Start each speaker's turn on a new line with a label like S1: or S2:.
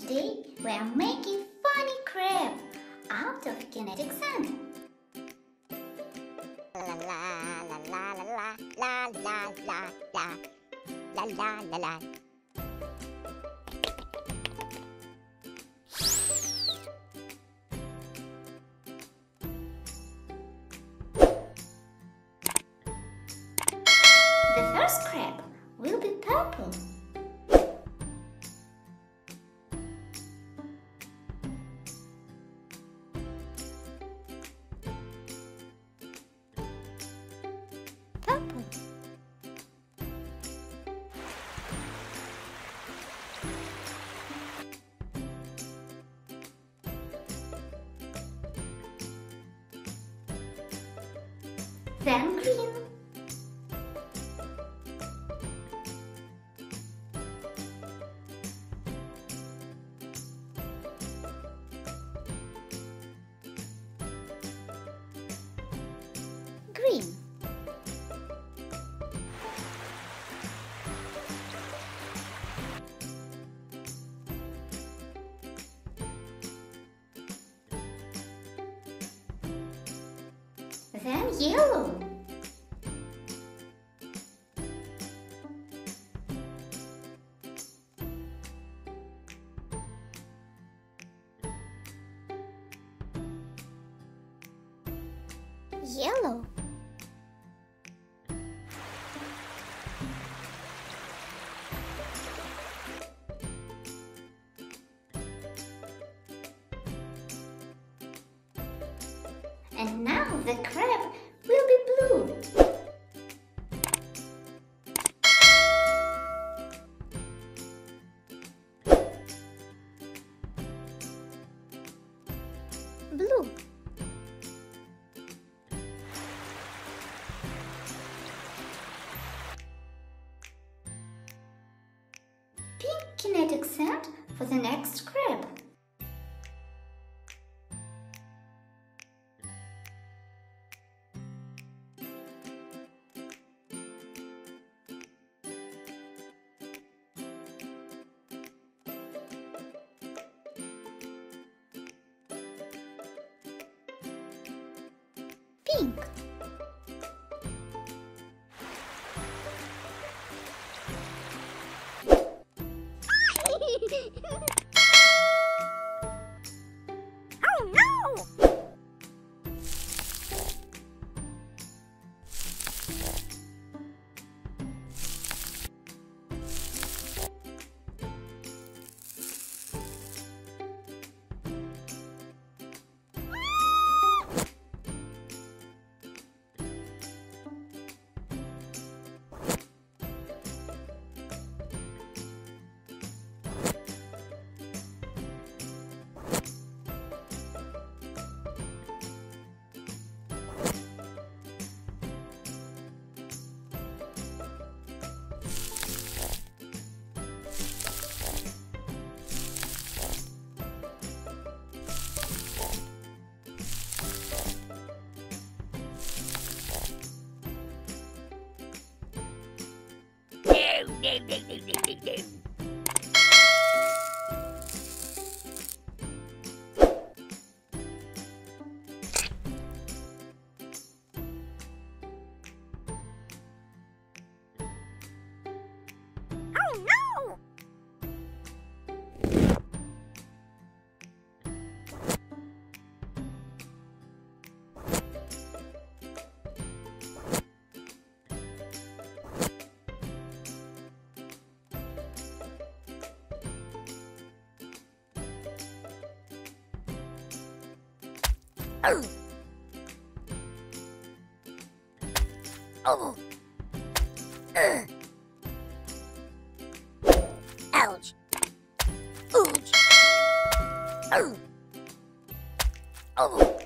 S1: Today we are making funny crab out of kinetic sand.
S2: La la la la la la la la la la la la la.
S1: The first crab will be purple.
S2: Purple.
S1: Then green. Green. Then yellow. Yellow. And now the crab will be blue. Blue. Pink kinetic sand for the next crab. Pink.
S2: Oh no! No. Oh no! Oh. Oh. Ouch. Ouch. Oh. Oh.